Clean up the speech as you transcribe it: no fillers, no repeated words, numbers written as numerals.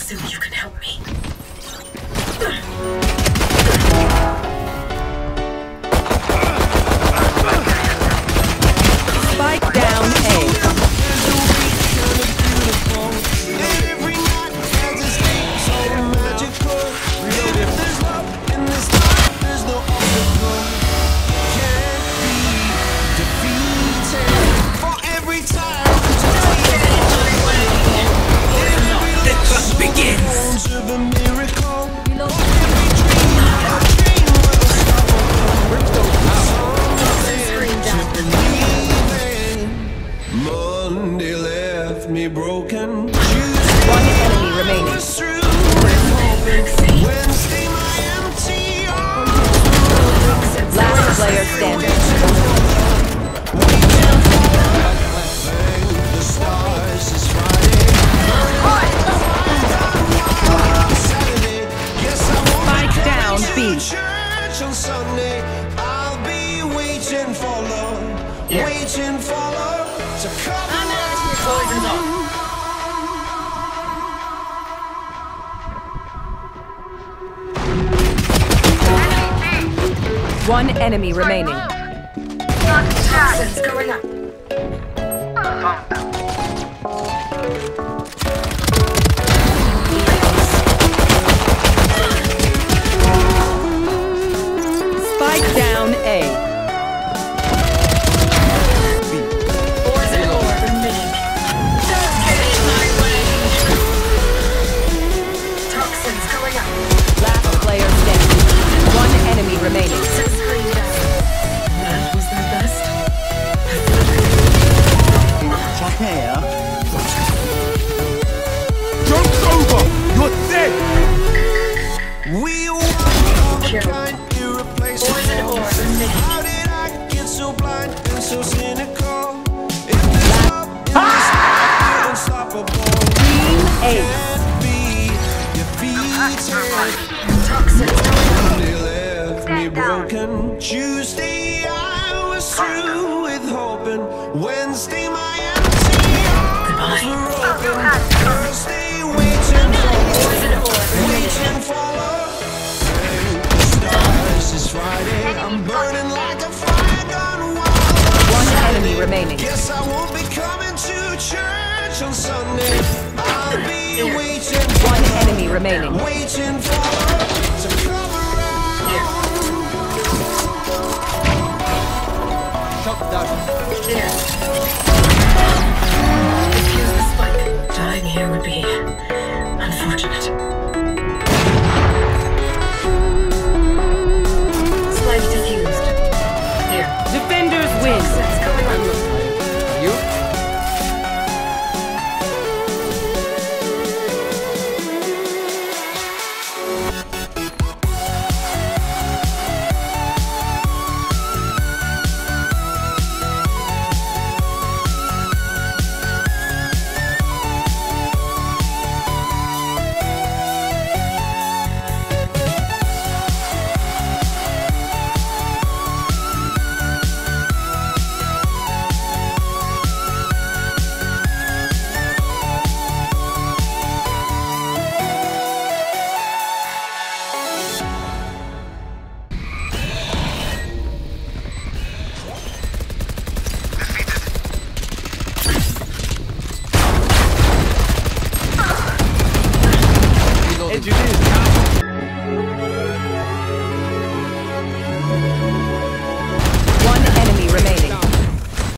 assume you can help me. Spike down A. Monday left me broken. One enemy remaining. Wednesday my empty arms. Last player standing. The stars is Friday. Saturday. Guess I won't Spike down to B. church on Sunday. I'll be waiting for love. Waiting for love to come. One enemy remaining. Toxins going up. Spike down A. Poison orb emitting. Don't get in my way. Toxins going up. Last player standing. One enemy remaining. Screen down. That was their best. Joke's over! You're dead! We were Kill. kind, irreplaceable. Poison orb emitting. How did I get so blind and so cynical? If there's love in this life, unstoppable. Team Ace. Can't be defeated. Toxins going up. Monday left me broken. Tuesday I was through with hoping. Wednesday my empty arms were open. Thursday waiting for love. Stars is Friday. I'm burning like a fire gone wild. One enemy remaining. Guess I won't be coming to church on Sunday. I'll be waiting for One enemy remaining. waiting for love to come around. There. Defuse the spike. Dying here would be unfortunate. Spike defused. Here. Defenders win. Toxins going up. Did you do?